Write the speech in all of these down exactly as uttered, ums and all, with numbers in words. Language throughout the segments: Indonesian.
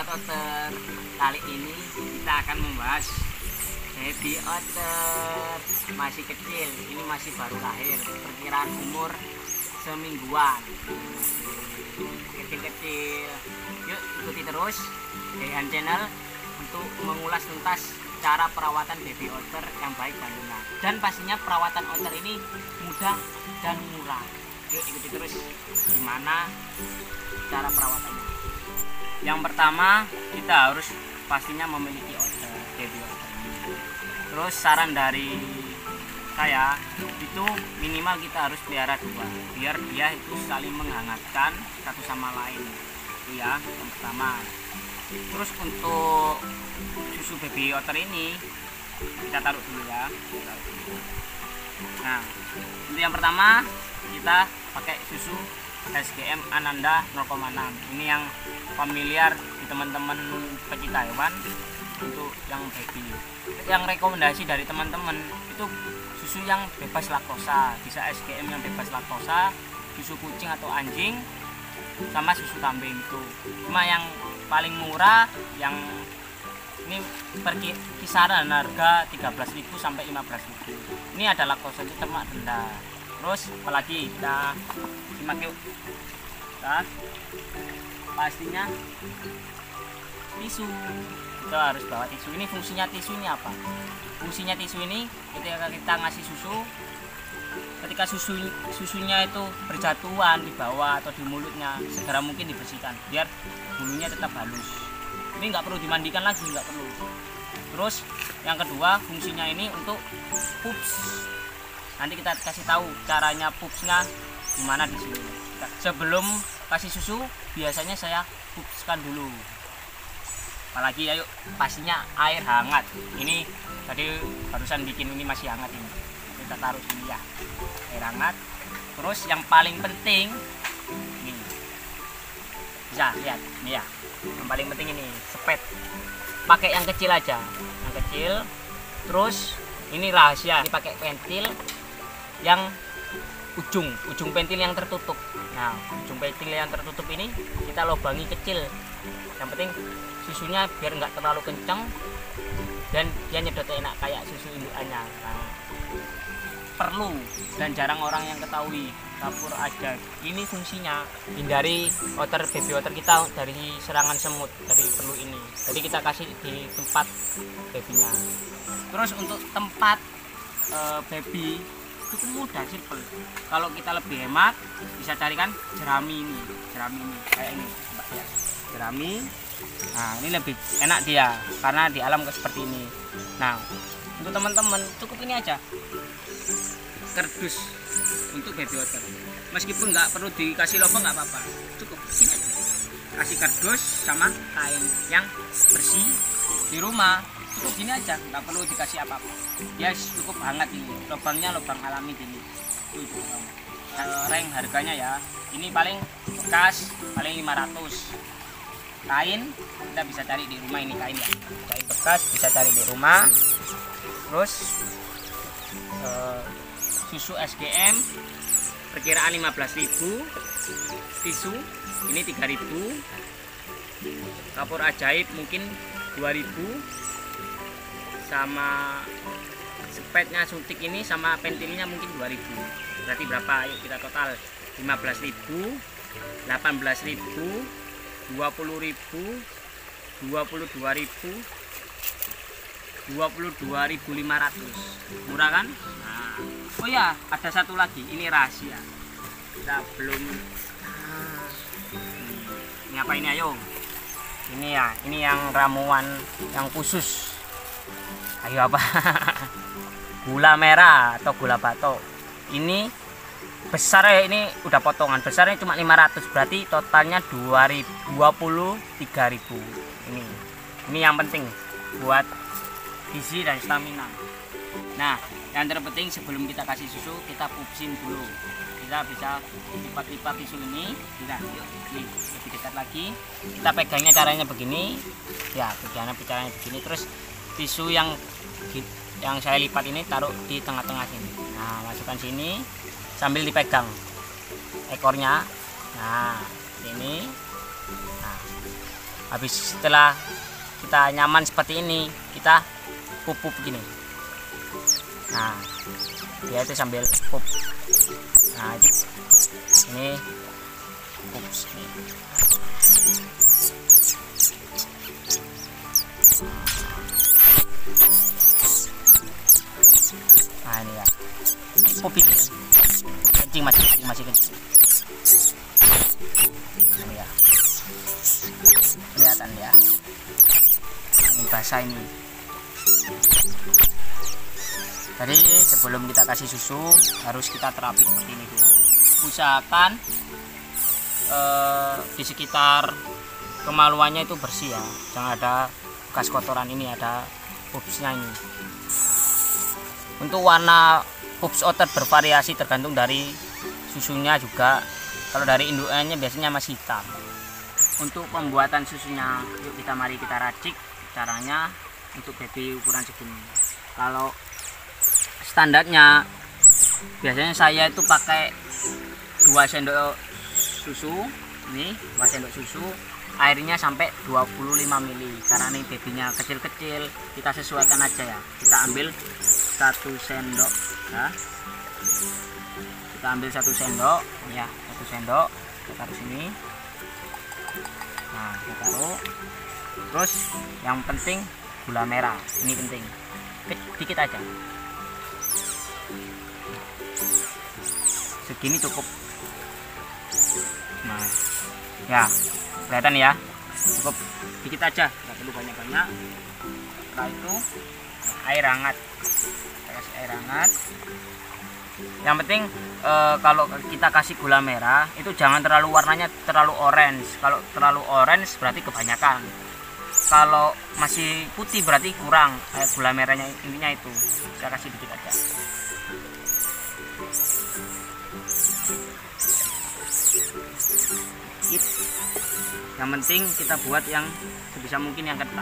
Otter. Kali ini kita akan membahas baby otter. Masih kecil, ini masih baru lahir, perkiraan umur semingguan, kecil-kecil. Yuk ikuti terus Dehan Channel untuk mengulas tuntas cara perawatan baby otter yang baik dan benar. Dan pastinya perawatan otter ini mudah dan murah. Yuk ikuti terus gimana cara perawatannya. Yang pertama, kita harus pastinya memiliki otter, baby otter. Terus saran dari saya itu minimal kita harus pelihara dua, biar dia itu saling menghangatkan satu sama lain. Itu ya yang pertama. Terus untuk susu baby otter ini kita taruh dulu ya. Nah, untuk yang pertama kita pakai susu S G M Ananda nol koma enam. Ini yang familiar di teman-teman pecinta hewan untuk yang baby. Yang rekomendasi dari teman-teman itu susu yang bebas laktosa, bisa S G M yang bebas laktosa, susu kucing atau anjing, sama susu kambing itu. Cuma yang paling murah yang ini pergi kisaran harga tiga belas ribu sampai lima belas ribu. Ini ada laktosa itu termak rendah. Terus apalagi kita simak yuk. Nah, pastinya tisu. Kita harus bawa tisu. Ini fungsinya tisu ini apa? Fungsinya tisu ini ketika kita ngasih susu, ketika susu susunya itu berjatuhan di bawah atau di mulutnya, segera mungkin dibersihkan biar bulunya tetap halus. Ini nggak perlu dimandikan lagi, nggak perlu. Terus yang kedua fungsinya ini untuk pups. Nanti kita kasih tahu caranya pupsnya gimana di sini. Sebelum kasih susu biasanya saya pupskan dulu. Apalagi ayo pastinya air hangat. Ini tadi barusan bikin ini masih hangat ini. Kita taruh sini ya. Air hangat. Terus yang paling penting ini. Bisa lihat ini ya. Yang paling penting ini sepet. Pakai yang kecil aja. Yang kecil. Terus ini rahasia. Ini pakai pentil yang ujung ujung pentil yang tertutup. Nah, ujung pentil yang tertutup ini kita lubangi kecil. Yang penting susunya biar nggak terlalu kencang dan dia nyedot enak kayak susu indukannya. Nah, perlu dan jarang orang yang ketahui kapur ajaib. Ini fungsinya hindari otter baby otter kita dari serangan semut. Jadi perlu ini. Jadi kita kasih di tempat babynya. Terus untuk tempat e, baby cukup mudah, simple. Kalau kita lebih hemat bisa carikan jerami ini, jerami ini kayak ini, Mbak ya. Jerami. Nah, ini lebih enak dia karena di alam seperti ini. Nah, untuk teman-teman cukup ini aja. Kardus untuk baby otter. Meskipun nggak perlu dikasih lubang nggak apa-apa. Cukup sini aja. Kasih kardus sama kain yang bersih di rumah. Cukup gini aja, nggak perlu dikasih apa-apa. Ya yes, cukup hangat ini. Lubangnya lubang alami gini. Tuh, e, reng harganya ya. Ini paling bekas paling lima ratus. Kain kita bisa cari di rumah, ini kain ya. Kain bekas bisa cari di rumah. Terus e, susu S G M perkiraan lima belas ribu. Tisu ini tiga ribu. Kapur ajaib mungkin dua ribu. Sama sepetnya suntik ini sama pentilnya mungkin dua ribu. Berarti berapa? Ayo kita total lima belas ribu, delapan belas ribu, dua puluh ribu, dua puluh dua ribu, dua puluh dua ribu lima ratus. Murah kan? Nah, oh ya, ada satu lagi, ini rahasia. Kita belum nah, ini apa ini ayo? Ini ya, ini yang ramuan yang khusus. Ayo apa? Gula merah atau gula batok. Ini besar ya, ini udah potongan. Besarnya cuma lima ratus, berarti totalnya dua ribu, dua puluh tiga ribu. Ini. Ini yang penting buat gizi dan stamina. Nah, yang terpenting sebelum kita kasih susu, kita pupsin dulu. Kita bisa lipat-lipat tisu ini. Nah, yuk, nih, lebih dekat lagi. Kita pegangnya caranya begini. Ya, pegangnya caranya begini. Terus tisu yang yang saya lipat ini taruh di tengah-tengah sini. Nah, masukkan sini sambil dipegang ekornya. Nah, ini. Nah, Habis setelah kita nyaman seperti ini, kita pup-pup gini. Nah, dia itu sambil pup. Nah, itu. Ini pup sini. Nah, ini ya. Pup ini. Kencing masih kencing, masih kencing. Ini ya. Kelihatan ya. Ini basah ini. Jadi sebelum kita kasih susu harus kita terapi seperti ini dulu. Usahakan eh, di sekitar kemaluannya itu bersih ya, jangan ada bekas kotoran. Ini ada pupsnya ini. Untuk warna pups otter bervariasi tergantung dari susunya juga. Kalau dari indukannya biasanya masih hitam. Untuk pembuatan susunya, yuk kita mari kita racik caranya untuk baby ukuran segini. Kalau standarnya biasanya saya itu pakai dua sendok susu, ini dua sendok susu, airnya sampai dua puluh lima mili. Karena ini babynya kecil-kecil, kita sesuaikan aja ya. Kita ambil satu sendok ya. Kita ambil satu sendok ya, satu sendok kita taruh sini. Nah, kita taruh. Terus yang penting gula merah, ini penting, dikit aja, segini cukup. Nah ya, kelihatan ya, cukup dikit aja, nggak perlu banyak-banyak. Setelah itu air hangat, kita kasih air hangat. Yang penting e, kalau kita kasih gula merah itu jangan terlalu warnanya terlalu orange. Kalau terlalu orange berarti kebanyakan. Kalau masih putih berarti kurang eh, gula merahnya, intinya itu. Saya kasih dikit aja. Dikit. Yang penting kita buat yang sebisa mungkin yang kental.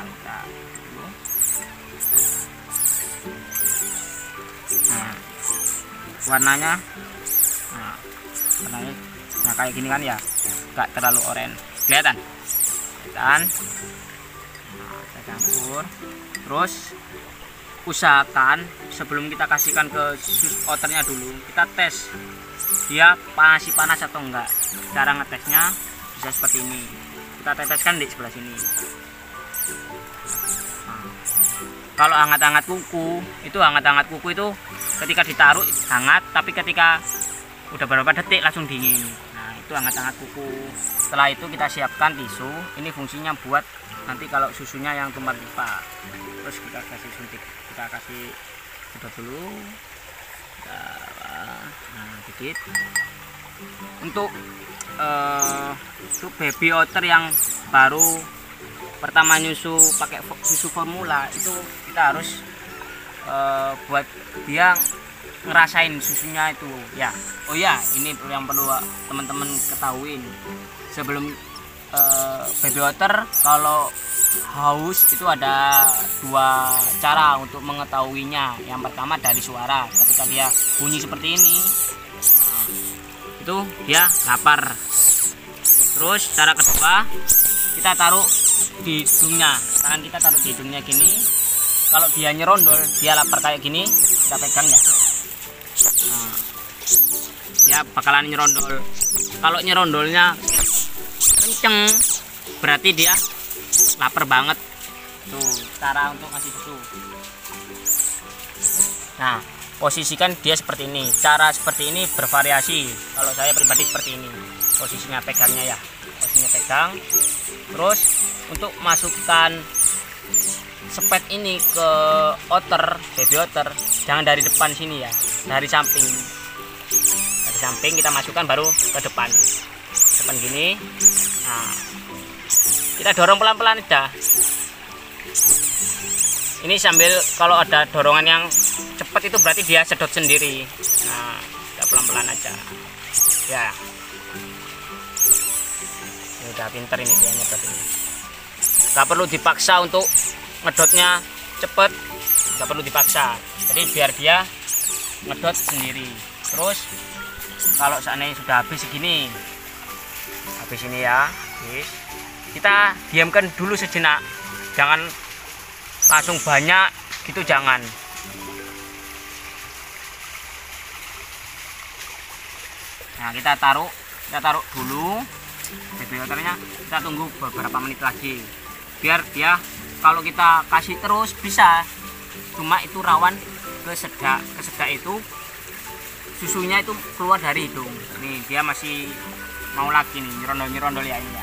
Nah, warnanya, nah, warnanya, nah kayak gini kan ya, nggak terlalu oranye. Kelihatan? Kelihatan? Nah, kita campur. Terus usahakan sebelum kita kasihkan ke sus otternya dulu, kita tes dia masih panas atau enggak. Cara ngetesnya bisa seperti ini. Kita teteskan di sebelah sini. Nah, kalau hangat-hangat kuku, itu hangat-hangat kuku itu ketika ditaruh hangat, tapi ketika udah beberapa detik langsung dingin. Nah, itu hangat-hangat kuku. Setelah itu kita siapkan tisu. Ini fungsinya buat nanti kalau susunya yang tumpah-tumpah. Terus kita kasih suntik, kita kasih sedot dulu. Kita, nah, dikit. Untuk uh, untuk baby otter yang baru pertama nyusu pakai susu formula, itu kita harus uh, buat dia ngerasain susunya itu ya. Oh ya, ini yang perlu teman-teman ketahuin sebelum uh, baby otter kalau haus itu ada dua cara untuk mengetahuinya. Yang pertama dari suara, ketika dia bunyi seperti ini, nah, itu dia lapar. Terus cara kedua, kita taruh di hidungnya, tangan kita taruh di hidungnya gini. Kalau dia nyerondol, dia lapar kayak gini, kita pegang ya. Nah, ya bakalan nyerondol. Kalau nyerondolnya kenceng, berarti dia lapar banget. Tuh cara untuk ngasih susu. Nah, posisikan dia seperti ini. Cara seperti ini bervariasi. Kalau saya pribadi seperti ini. Posisinya pegangnya ya. Posisinya pegang. Terus untuk masukkan sepet ini ke otter, baby otter, jangan dari depan sini ya. Dari samping. Dari samping kita masukkan baru ke depan. Depan gini. Nah, kita dorong pelan-pelan aja. Ini sambil kalau ada dorongan yang cepat itu berarti dia sedot sendiri. Nah, kita pelan-pelan aja. Ya. Ini udah pinter ini dia nyedot ini. Gak perlu dipaksa untuk ngedotnya cepet, gak perlu dipaksa. Jadi biar dia ngedot sendiri. Terus kalau seandainya sudah habis segini, habis ini ya, habis. kita diamkan dulu sejenak, jangan langsung banyak gitu, jangan. Nah, kita taruh kita taruh dulu baby oternya, kita tunggu beberapa menit lagi biar dia, kalau kita kasih terus bisa, cuma itu rawan ke sedak. Ke sedak itu susunya itu keluar dari hidung. Nih dia masih mau lagi nih, nyerondol-nyerondol ya ini ya.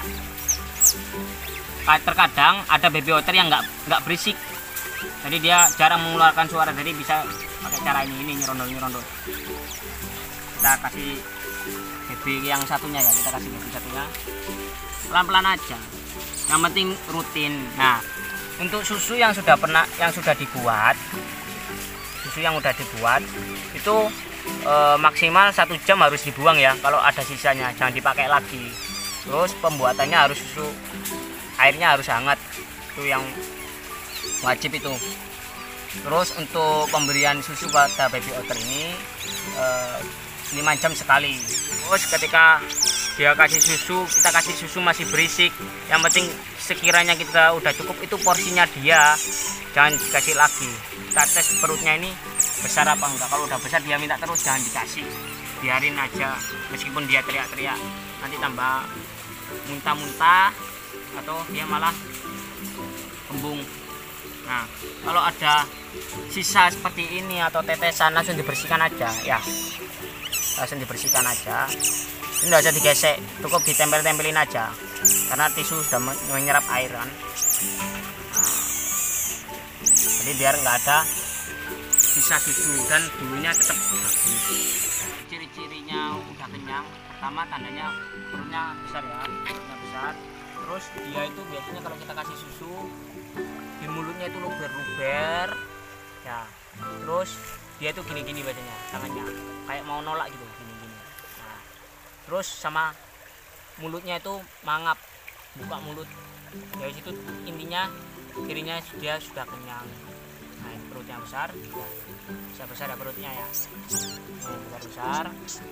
Terkadang ada baby otter yang nggak nggak berisik, jadi dia jarang mengeluarkan suara, jadi bisa pakai cara ini, ini nyerondol-nyerondol. Kita kasih baby yang satunya ya, kita kasih baby satunya pelan-pelan aja, yang penting rutin. Nah, untuk susu yang sudah pernah yang sudah dibuat, susu yang sudah dibuat itu e, maksimal satu jam harus dibuang ya, kalau ada sisanya jangan dipakai lagi. Terus pembuatannya harus susu, airnya harus hangat, itu yang wajib itu. Terus untuk pemberian susu pada baby otter ini e, lima jam sekali. Terus ketika dia kasih susu, kita kasih susu masih berisik, yang penting sekiranya kita udah cukup, itu porsinya dia, jangan dikasih lagi. Kita tes perutnya ini besar apa enggak. Kalau udah besar dia minta terus, jangan dikasih, biarin aja meskipun dia teriak-teriak, nanti tambah muntah-muntah atau dia malah kembung. Nah, kalau ada sisa seperti ini atau tetesan, langsung dibersihkan aja ya, langsung dibersihkan aja. Ini nggak usah digesek, cukup ditempel-tempelin aja, karena tisu sudah menyerap air kan. Nah, jadi biar nggak ada sisa susu dan bulunya tetap bagus. Ciri-cirinya udah kenyang, pertama tandanya perutnya besar ya, perutnya besar. Terus dia itu biasanya kalau kita kasih susu, di mulutnya itu luber-luber ya. Terus dia itu gini-gini biasanya tangannya, kayak mau nolak gitu, gini-gini. Nah, terus sama mulutnya itu mangap, buka mulut. Dari situ intinya cirinya dia sudah kenyang. Nah, perutnya besar, ya. Bisa besar ya perutnya ya. Nah, besar besar.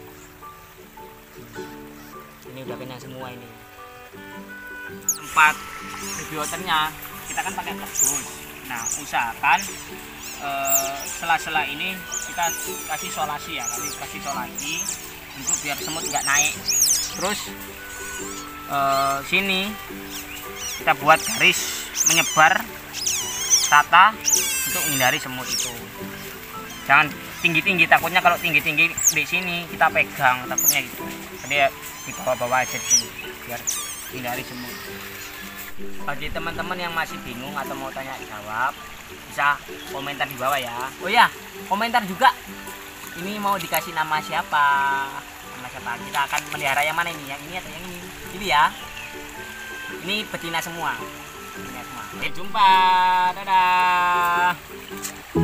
Ini udah kenyang semua ini. Empat baby otternya kita kan pakai kardus. Nah, usahakan eh, sela-sela ini kita kasih solasi ya, kasih kasih solasi untuk biar semut nggak naik. Terus eh, sini kita buat garis menyebar rata untuk menghindari semut itu. Jangan tinggi-tinggi, takutnya kalau tinggi-tinggi di sini kita pegang, takutnya gitu. Jadi ya, di bawah-bawah aja sini biar hindari semut. Bagi teman-teman yang masih bingung atau mau tanya jawab, bisa komentar di bawah ya. Oh ya, komentar juga ini mau dikasih nama siapa, nama siapa, kita akan melihara yang mana ini, yang ini atau yang ini. Ini ya, ini betina semua, betina semua. Sampai jumpa, dadah.